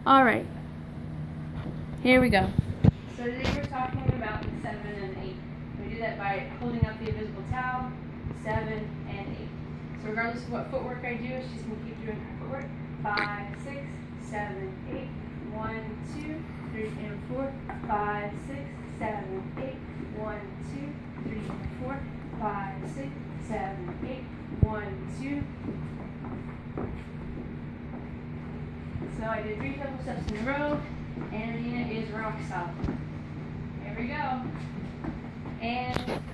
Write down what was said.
All right. Here we go. So today we're talking about the 7 and 8. We do that by holding up the invisible towel, 7 and 8. So regardless of what footwork I do, she's going to keep doing her footwork. 5, 6, 7, 8. 1, 2, 3, and 4. 5, 6, 7, 8. 1, 2, 3, and 4. 5, 6, 7, 8. 1, 2. So I did 3 double steps in a row, and Radeena is rock solid. There we go. And